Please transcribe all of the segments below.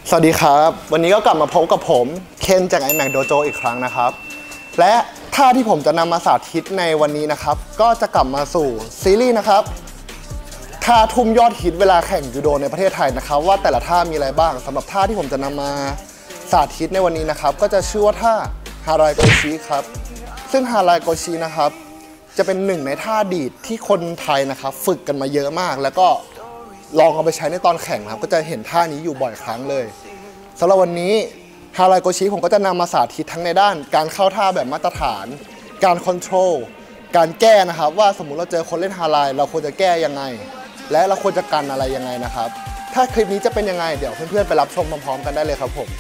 สวัสดีครับวันนี้ก็กลับมาพบกับผมเคนจาก iMac Dojo อีกครั้งนะครับและท่าที่ผมจะนำมาสาธิตในวันนี้นะครับก็จะกลับมาสู่ซีรีส์นะครับท่าทุ่มยอดฮิตเวลาแข่งยูโดในประเทศไทยนะครับว่าแต่ละท่ามีอะไรบ้างสำหรับท่าที่ผมจะนำมาสาธิตในวันนี้นะครับก็จะชื่อว่าท่าฮารายโกชิครับซึ่งฮารายโกชินะครับจะเป็นหนึ่งในท่าดีดที่คนไทยนะครับฝึกกันมาเยอะมากแล้วก็ลองเอาไปใช้ในตอนแข่งครับก็จะเห็นท่านี้อยู่บ่อยครั้งเลยสำหรับวันนี้ฮารายโกชิผมก็จะนำมาสาธิตทั้งในด้านการเข้าท่าแบบมาตรฐานการคอนโทรลการแก้นะครับว่าสมมุติเราเจอคนเล่นฮารายเราควรจะแก้ยังไงและเราควรจะกันอะไรยังไงนะครับถ้าคลิปนี้จะเป็นยังไงเดี๋ยวเพื่อนๆไปรับชมพร้อมๆกันได้เลยครับผม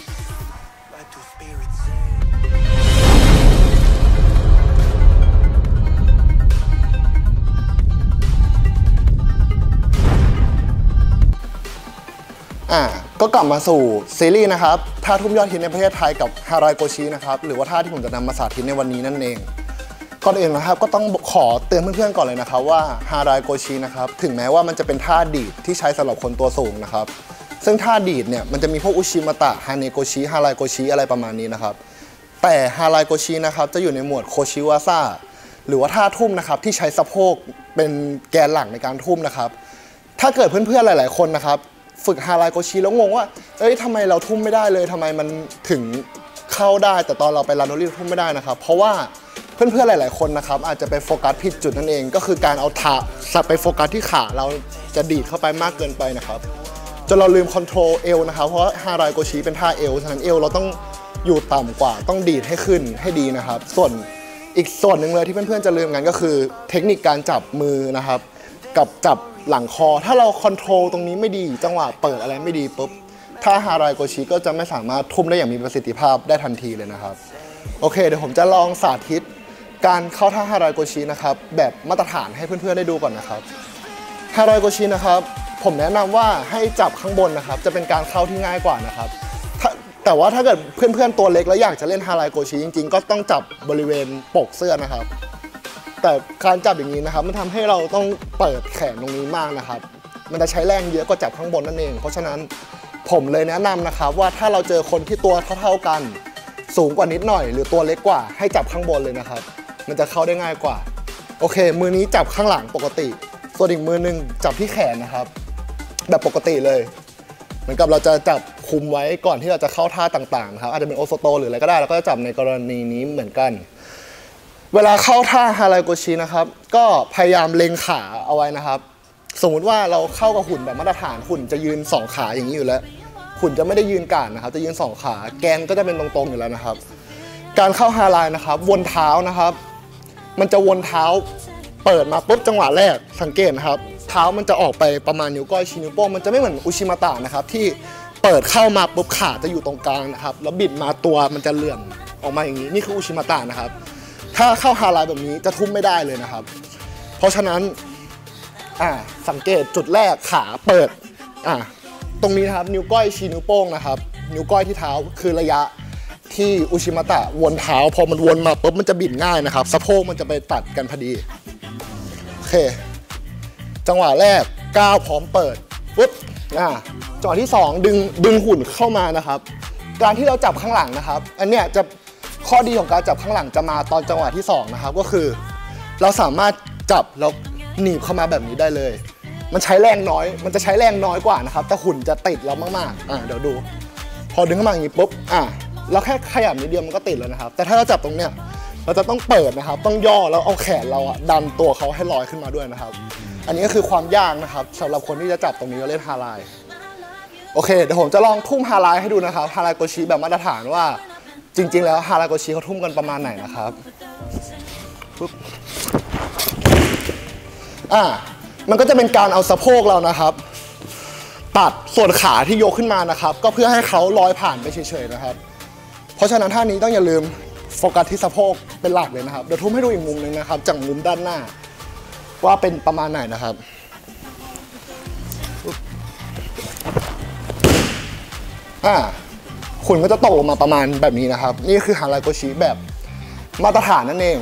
ก็กลับมาสู่ซีรีส์นะครับท่าทุ่มยอดฮิตในประเทศไทยกับฮารายโกชินะครับหรือว่าท่าที่ผมจะนำมาสาธิตในวันนี้นั่นเองก่อนอื่นนะครับก็ต้องขอเตือนเพื่อนๆก่อนเลยนะครับว่าฮารายโกชินะครับถึงแม้ว่ามันจะเป็นท่าดีดที่ใช้สำหรับคนตัวสูงนะครับซึ่งท่าดีดเนี่ยมันจะมีพวกอุชิมะตะฮาเนโกชิฮารายโกชิอะไรประมาณนี้นะครับแต่ฮารายโกชินะครับจะอยู่ในหมวดโคชิวาซ่าหรือว่าท่าทุ่มนะครับที่ใช้สะโพกเป็นแกนหลักในการทุ่มนะครับถ้าเกิดเพื่อนๆหลายๆคนนะครับฝึกฮารายโกชิแล้วงงว่าทำไมเราทุ่มไม่ได้เลยทำไมมันถึงเข้าได้แต่ตอนเราไปรันโนรี่ทุ่มไม่ได้นะครับเพราะว่าเพื่อนๆหลายๆคนนะครับอาจจะไปโฟกัสผิดจุดนั่นเองก็คือการเอาเท้าไปโฟกัสที่ขาเราจะดีดเข้าไปมากเกินไปนะครับจนเราลืมคอนโทรลเอวนะครับเพราะฮารายโกชิเป็นท่าเอวฉะนั้นเอวเราต้องอยู่ต่ำกว่าต้องดีดให้ขึ้นให้ดีนะครับส่วนอีกส่วนหนึ่งเลยที่เพื่อนๆจะลืมกันก็คือเทคนิคการจับมือนะครับกับจับหลังคอถ้าเราคอนโทรลตรงนี้ไม่ดีจังหวะเปิดอะไรไม่ดีปุ๊บถ้าฮารายโกชิก็จะไม่สามารถทุ่มได้อย่างมีประสิทธิภาพได้ทันทีเลยนะครับโอเคเดี๋ยวผมจะลองสาธิตการเข้าท่าฮารายโกชินะครับแบบมาตรฐานให้เพื่อนๆได้ดูก่อนนะครับฮารายโกชินะครับผมแนะนำว่าให้จับข้างบนนะครับจะเป็นการเข้าที่ง่ายกว่านะครับแต่ว่าถ้าเกิดเพื่อนๆตัวเล็กแล้วอยากจะเล่นฮารายโกชิจริงๆก็ต้องจับบริเวณปกเสื้อนะครับแต่การจับอย่างนี้นะครับมันทำให้เราต้องเปิดแขนตรงนี้มากนะครับมันจะใช้แรงเยอะกว่าจับข้างบนนั่นเองเพราะฉะนั้นผมเลยแนะนำนะครับว่าถ้าเราเจอคนที่ตัวเท่ากันสูงกว่านิดหน่อยหรือตัวเล็กกว่าให้จับข้างบนเลยนะครับมันจะเข้าได้ง่ายกว่าโอเคมือนี้จับข้างหลังปกติส่วนอีกมือนึงจับที่แขนนะครับแบบปกติเลยเหมือนกับเราจะจับคุมไว้ก่อนที่เราจะเข้าท่าต่างๆนะครับอาจจะเป็นโอโซโตหรืออะไรก็ได้แล้วก็จะจับในกรณีนี้เหมือนกันเวลาเข้าท่าฮารายโกชินะครับก็พยายามเล็งขาเอาไว้นะครับสมมุติว่าเราเข้ากับหุ่นแบบมาตรฐานหุ่นจะยืน2ขาอย่างนี้อยู่แล้วหุ่นจะไม่ได้ยืนก่านนะครับจะยืน2ขาแกนก็จะเป็นตรงๆอยู่แล้วนะครับการเข้าฮารายนะครับวนเท้านะครับมันจะวนเท้าเปิดมาปุ๊บจังหวะแรกสังเกตนะครับเท้ามันจะออกไปประมาณนิ้วก้อยชี้นิ้วโป้งมันจะไม่เหมือนอุชิมะตะนะครับที่เปิดเข้ามาปุ๊บขาจะอยู่ตรงกลางนะครับแล้วบิดมาตัวมันจะเลื่อนออกมาอย่างนี้นี่คืออุชิมะตะนะครับถ้าเข้าฮารายแบบนี้จะทุ่มไม่ได้เลยนะครับเพราะฉะนั้นสังเกตจุดแรกขาเปิดตรงนี้นะครับนิ้วก้อยชี้นิ้วโป้งนะครับนิ้วก้อยที่เท้าคือระยะที่อุชิมะตะวนเท้าพอมันวนมาปุ๊บมันจะบิดง่ายนะครับสะโพกมันจะไปตัดกันพอดีโอเคจังหวะแรกก้าวพร้อมเปิดปุ๊บจังหวะที่2ดึงหุ่นเข้ามานะครับการที่เราจับข้างหลังนะครับอันเนี้ยจะข้อดีของการจับข้างหลังจะมาตอนจังหวะที่2นะครับก็คือเราสามารถจับแล้วหนีบเข้ามาแบบนี้ได้เลยมันใช้แรงน้อยมันจะใช้แรงน้อยกว่านะครับแต่หุ่นจะติดเรามากๆเดี๋ยวดูพอดึงเข้ามาอย่างนี้ปุ๊บเราแค่ขยับนิดเดียวมันก็ติดแล้วนะครับแต่ถ้าเราจับตรงเนี้ยเราจะต้องเปิดนะครับต้องย่อแล้วเอาแขนเราดันตัวเขาให้ลอยขึ้นมาด้วยนะครับอันนี้ก็คือความยากนะครับสำหรับคนที่จะจับตรงนี้แล้วเล่นฮารายโอเคเดี๋ยวผมจะลองทุ่มฮารายให้ดูนะครับฮารายโกชิแบบมาตรฐานว่าจริงๆแล้วฮารายโกชิเขาทุ่มกันประมาณไหนนะครับมันก็จะเป็นการเอาสะโพกเรานะครับตัดส่วนขาที่ยกขึ้นมานะครับก็เพื่อให้เขาลอยผ่านไปเฉยๆนะครับเพราะฉะนั้นท่านี้ต้องอย่าลืมโฟกัสที่สะโพกเป็นหลักเลยนะครับเดี๋ยวทุ่มให้ดูอีกมุมหนึ่งนะครับจากมุมด้านหน้าว่าเป็นประมาณไหนนะครับคุณก็จะตกลงมาประมาณแบบนี้นะครับนี่คือฮารายโกชิแบบมาตรฐานนั่นเอง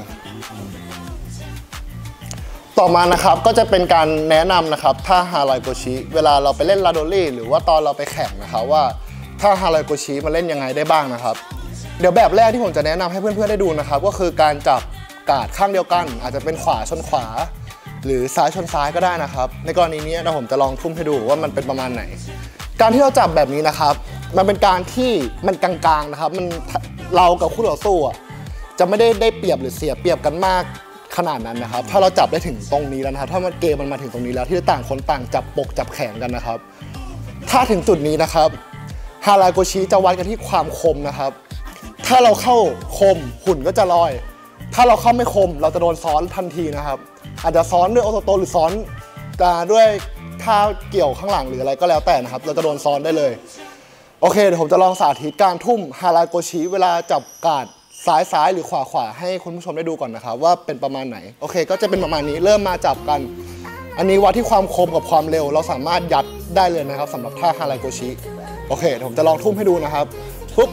ต่อมานะครับก็จะเป็นการแนะนำนะครับท่าฮารายโกชิเวลาเราไปเล่นลาโดรี่หรือว่าตอนเราไปแข่งนะครับว่าถ้าฮาราโกชิมาเล่นยังไงได้บ้างนะครับเดี๋ยวแบบแรกที่ผมจะแนะนำให้เพื่อนๆได้ดูนะครับก็คือการจับการ์ดข้างเดียวกันอาจจะเป็นขวาชนขวาหรือซ้ายชนซ้ายก็ได้นะครับในกรณีนี้นะผมจะลองทุ่มให้ดูว่ามันเป็นประมาณไหนการที่เราจับแบบนี้นะครับมันเป็นการที่มันกลางๆนะครับมันเรากับคู่ต่อสู้จะไม่ได้เปรียบหรือเสียเปรียบกันมากขนาดนั้นนะครับถ้าเราจับได้ถึงตรงนี้แล้วนะครับถ้ามันเกมมันมาถึงตรงนี้แล้วที่ต่างคนต่างจับปกจับแขนกันนะครับถ้าถึงจุดนี้นะครับฮาราโกชิจะวัดกันที่ความคมนะครับถ้าเราเข้าคมหุ่นก็จะลอยถ้าเราเข้าไม่คมเราจะโดนซ้อนทันทีนะครับอาจจะซ้อนด้วยโอโตโตหรือซ้อนด้วยท่าเกี่ยวข้างหลังหรืออะไรก็แล้วแต่นะครับเราจะโดนซ้อนได้เลยโอเคเดี๋ยวผมจะลองสาธิตการทุ่มฮาราโกชิเวลาจับการ์ดซ้ายหรือขวาให้คุณผู้ชมได้ดูก่อนนะครับว่าเป็นประมาณไหนโอเคก็จะเป็นประมาณนี้เริ่มมาจับกันอันนี้วัดที่ความคมกับความเร็วเราสามารถยัดได้เลยนะครับสำหรับท่าฮาราโกชิโอเคผมจะลองทุ่มให้ดูนะครับปุ๊บ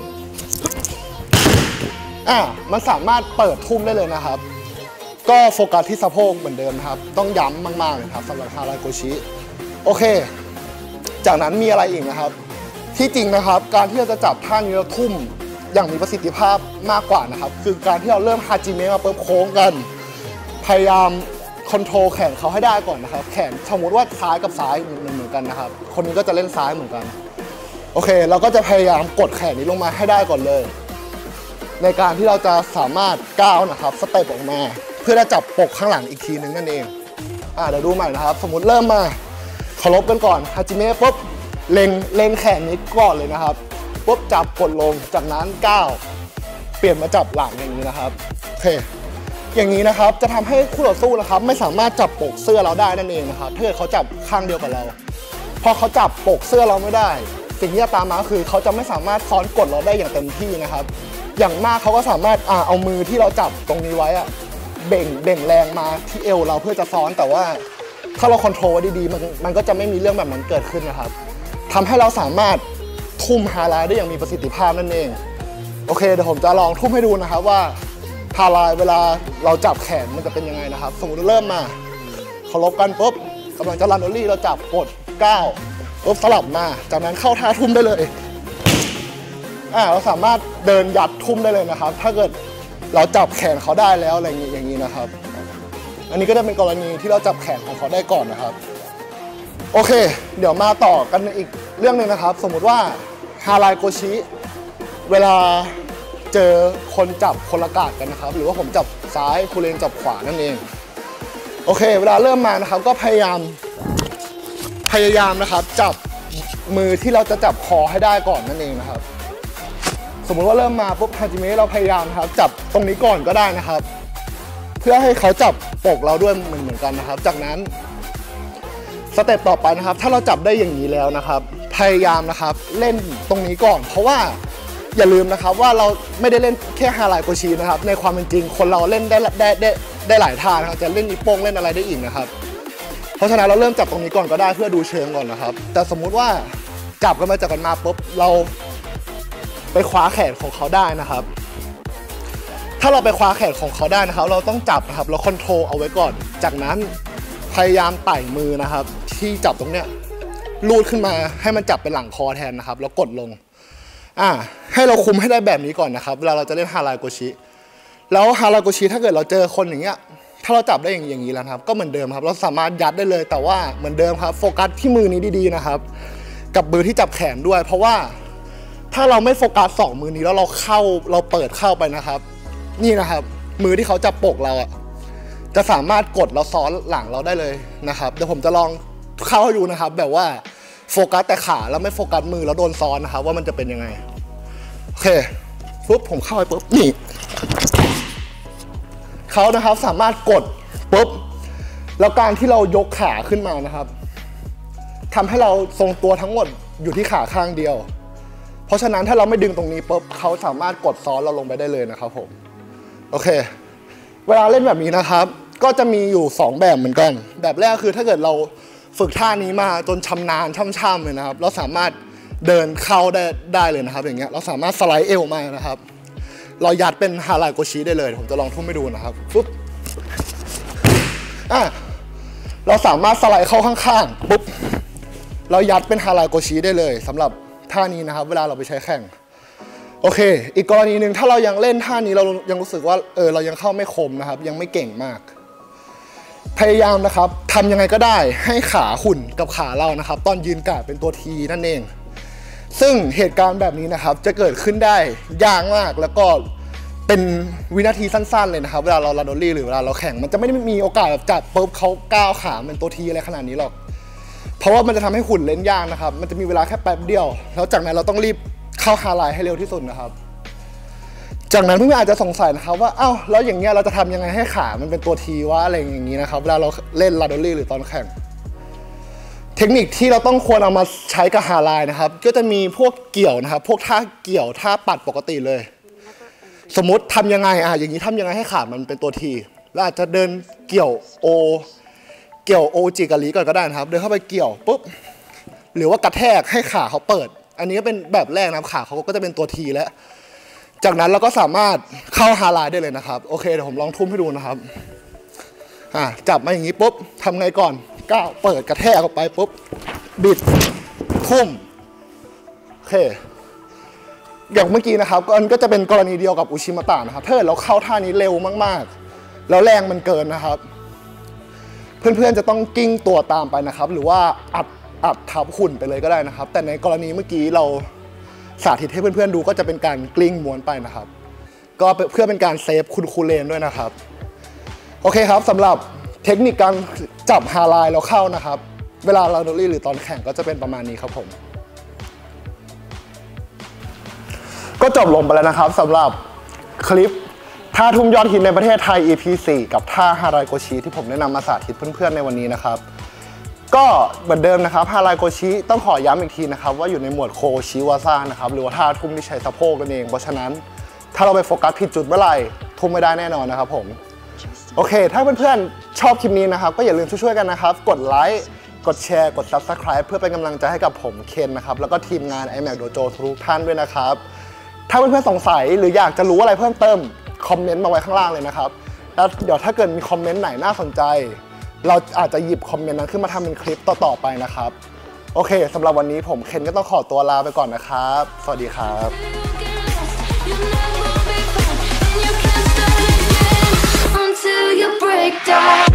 มันสามารถเปิดทุ่มได้เลยนะครับก็โฟกัสที่สะโพกเหมือนเดิมนะครับต้องย้ำมากๆเลยครับสำหรับฮาราโกชิโอเคจากนั้นมีอะไรอีกนะครับที่จริงนะครับการที่เราจะจับท่านี้แล้วทุ่มอย่างมีประสิทธิภาพมากกว่านะครับคือการที่เราเริ่มฮาจิเมะมาเปิดโค้งกันพยายามคอนโทรลแขนเขาให้ได้ก่อนนะครับแขนสมมติว่าซ้ายกับซ้ายเหมือนกันนะครับคนนี้ก็จะเล่นซ้ายเหมือนกันโอเคเราก็จะพยายามกดแขนนี้ลงมาให้ได้ก่อนเลยในการที่เราจะสามารถก้าวนะครับสเต็ปออกมาเพื่อจะจับปกข้างหลังอีกทีนึงนั่นเองเดี๋ยวดูใหม่นะครับสมมติเริ่มมาเคารพกันก่อนฮาจิเมะปุ๊บเล็งแขนนี้ก่อนเลยนะครับปุ๊บจับกดลงจากนั้นก้าวเปลี่ยนมาจับหลังอย่างนี้นะครับโอเคอย่างนี้นะครับจะทำให้คู่ต่อสู้นะครับไม่สามารถจับปกเสื้อเราได้นั่นเองนะครับถ้าเกิดเขาจับข้างเดียวกับเราพอเขาจับปกเสื้อเราไม่ได้สิ่งที่จะตามมาคือเขาจะไม่สามารถซ้อนกดเราได้อย่างเต็มที่นะครับอย่างมากเขาก็สามารถเอามือที่เราจับตรงนี้ไว้เบ่งแรงมาที่เอวเราเพื่อจะซ้อนแต่ว่าถ้าเราคอนโทรลไว้ดีๆมันก็จะไม่มีเรื่องแบบนั้นเกิดขึ้นนะครับทำให้เราสามารถทุ่มฮาราได้อย่างมีประสิทธิภาพนั่นเองโอเคเดี๋ยวผมจะลองทุ่มให้ดูนะครับว่าฮาราเวลาเราจับแขนมันจะเป็นยังไงนะครับสมมติเริ่มมาเคารพกันปุ๊บกำลังจะรันโอลี่เราจับกด9ปุ๊บสลับมาจากนั้นเข้าท่าทุ่มได้เลยเราสามารถเดินยัดทุ่มได้เลยนะครับถ้าเกิดเราจับแขนเขาได้แล้วอะไรอย่างนี้นะครับอันนี้ก็จะเป็นกรณีที่เราจับแขนของเขาได้ก่อนนะครับโอเคเดี๋ยวมาต่อกันอีกเรื่องหนึ่งนะครับสมมุติว่าฮาราโกชิเวลาเจอคนจับคนละการ์ดกันนะครับหรือว่าผมจับซ้ายคุณเลนจับขวานั่นเองโอเคเวลาเริ่มมานะครับก็พยายามนะครับจับมือที่เราจะจับคอให้ได้ก่อนนั่นเองนะครับสมมุติว่าเริ่มมาปุ๊บฮาจิเมะเราพยายามครับจับตรงนี้ก่อนก็ได้นะครับเพื่อให้เขาจับปกเราด้วยเหมือนกันนะครับจากนั้นสเต็ปต่อไปนะครับถ้าเราจับได้อย่างนี้แล้วนะครับพยายามนะครับเล่นตรงนี้ก่อนเพราะว่าอย่าลืมนะครับว่าเราไม่ได้เล่นแค่ฮาราโกชินะครับในความเป็นจริงคนเราเล่นได้หลายท่านะครับจะเล่นนิโป้งเล่นอะไรได้อีกนะครับเพราะฉะนั้นเราเริ่มจับตรงนี้ก่อนก็ได้เพื่อดูเชิงก่อนนะครับแต่สมมุติว่าจับกันมาปุ๊บเราไปคว้าแขนของเขาได้นะครับถ้าเราไปคว้าแขนของเขาได้นะครับเราต้องจับนะครับเราคอนโทรลเอาไว้ก่อนจากนั้นพยายามไต่มือนะครับที่จับตรงเนี้ยลูดขึ้นมาให้มันจับเป็นหลังคอแทนนะครับแล้วกดลงให้เราคุมให้ได้แบบนี้ก่อนนะครับเวลาเราจะเล่นฮาราโกชิแล้วฮาราโกชิถ้าเกิดเราเจอคนอย่างเงี้ยถ้าเราจับได้อย่างนี้แล้วครับก็เหมือนเดิมครับเราสามารถยัดได้เลยแต่ว่าเหมือนเดิมครับโฟกัสที่มือนี้ดีๆนะครับกับมือที่จับแขนด้วยเพราะว่าถ้าเราไม่โฟกัส2มือนี้แล้วเราเปิดเข้าไปนะครับนี่นะครับมือที่เขาจับปกเราจะสามารถกดเราซ้อนหลังเราได้เลยนะครับเดี๋ยวผมจะลองเข้าให้ดูนะครับแบบว่าโฟกัสแต่ขาแล้วไม่โฟกัสมือแล้วโดนซ้อนนะครับว่ามันจะเป็นยังไงโอเคปุ๊บผมเข้าไปปุ๊บนี่เขานะครับสามารถกดปุ๊บแล้วการที่เรายกขาขึ้นมานะครับทำให้เราทรงตัวทั้งหมดอยู่ที่ขาข้างเดียวเพราะฉะนั้นถ้าเราไม่ดึงตรงนี้ปุ๊บเขาสามารถกดซ้อนเราลงไปได้เลยนะครับผมโอเคเวลาเล่นแบบนี้นะครับก็จะมีอยู่2แบบเหมือนกันแบบแรกคือถ้าเกิดเราฝึกท่านี้มาจนชำนาญช่ำๆเลยนะครับเราสามารถเดินเข้าได้เลยนะครับอย่างเงี้ยเราสามารถสไลด์เอวมานะครับเรายัดเป็นฮาราโกชิได้เลยผมจะลองทุ่มให้ดูนะครับปุ๊บเราสามารถสไลด์เข้าข้างๆปุ๊บเรายัดเป็นฮาราโกชิได้เลยสำหรับท่านี้นะครับเวลาเราไปใช้แข่งโอเคอีกกรณีหนึ่งถ้าเรายังเล่นท่านี้เรายังรู้สึกว่าเรายังเข้าไม่คมนะครับยังไม่เก่งมากพยายามนะครับทำยังไงก็ได้ให้ขาหุ่นกับขาเรานะครับตอนยืนกาดเป็นตัวทีนั่นเองซึ่งเหตุการณ์แบบนี้นะครับจะเกิดขึ้นได้ยากมากแล้วก็เป็นวินาทีสั้นๆเลยนะครับเวลาเราลาโดลี่หรือเวลาเราแข่งมันจะไม่ได้มีโอกาสแบบจับปุ๊บเขาก้าวขาเป็นตัวทีอะไรขนาดนี้หรอกเพราะว่ามันจะทำให้หุ่นเล่นยากนะครับมันจะมีเวลาแค่แป๊บเดียวแล้วจากนั้นเราต้องรีบเข้าไฮไลท์ให้เร็วที่สุดนะครับจากนั้นเพื่อนๆอาจจะสงสัยนะครับว่าอ้าวแล้วอย่างเงี้ยเราจะทำยังไงให้ขามันเป็นตัวทีว่าอะไรอย่างนี้นะครับเวลาเราเล่นลาโดลี่หรือตอนแข่งเทคนิคที่เราต้องควรเอามาใช้กับไฮไลท์นะครับก็จะมีพวกเกี่ยวนะครับพวกท่าเกี่ยวท่าปัดปกติเลยสมมติทำยังไงอย่างนี้ทำยังไงให้ขามันเป็นตัวทีแล้วอาจจะเดินเกี่ยวโอจิกะลีก่อนก็ได้นะครับเดินเข้าไปเกี่ยวปุ๊บหรือว่ากระแทกให้ขาเขาเปิดอันนี้ก็เป็นแบบแรกนะครับขาเขาก็จะเป็นตัวทีแล้วจากนั้นเราก็สามารถเข้าไฮไลท์ได้เลยนะครับโอเคเดี๋ยวผมลองทุ่มให้ดูนะครับจับมาอย่างนี้ปุ๊บทำไงก่อนก้าวเปิดกระแทกออกไปปุ๊บบิดทุ่มโอเคอย่างเมื่อกี้นะครับก็จะเป็นกรณีเดียวกับอุชิมะตะนะครับถ้าเราเข้าท่านี้เร็วมากๆแล้วแรงมันเกินนะครับเพื่อนๆจะต้องกิ้งตัวตามไปนะครับหรือว่าอัดทับหุ่นไปเลยก็ได้นะครับแต่ในกรณีเมื่อกี้เราสาธิตให้เพื่อนๆดูก็จะเป็นการกลิ้งม้วนไปนะครับก็เพื่อเป็นการเซฟคุณครูเลนด้วยนะครับโอเคครับสำหรับเทคนิคการจับไฮไลท์เราเข้านะครับเวลาเราโดลี่หรือตอนแข่งก็จะเป็นประมาณนี้ครับผมก็จบลงไปแล้วนะครับสำหรับคลิปท่าทุ่มยอดฮิตในประเทศไทย EP 4 กับท่าฮารายโกชิที่ผมแนะนำมาสาธิตเพื่อนๆในวันนี้นะครับก็เหมือนเดิมนะครับฮารายโกชิต้องขอย้ำอีกทีนะครับว่าอยู่ในหมวดโคชิวาซ่านะครับหรือว่าท่าทุ่มที่ใช้สะโพกนั่นเองเพราะฉะนั้นถ้าเราไปโฟกัสผิดจุดเมื่อไหร่ทุ่มไม่ได้แน่นอนนะครับผมโอเคถ้าเพื่อนๆชอบคลิปนี้นะครับก็อย่าลืมช่วยๆกันนะครับกดไลค์กดแชร์กด Subscribe เพื่อเป็นกำลังใจให้กับผมเคนนะครับแล้วก็ทีมงาน iMac Dojo ทุกท่านด้วยนะครับถ้าเพื่อนๆสงสัยหรืออยากจะรู้อะไรเพิ่มเติมคอมเมนต์มาไว้ข้างล่างเลยนะครับแล้วเดี๋ยวถ้าเกิดมีคอมเมนต์ไหนน่าสนใจเราอาจจะหยิบคอมเมนต์นั้นขึ้นมาทำเป็นคลิปต่อๆไปนะครับโอเคสำหรับวันนี้ผมเคนก็ต้องขอตัวลาไปก่อนนะครับสวัสดีครับ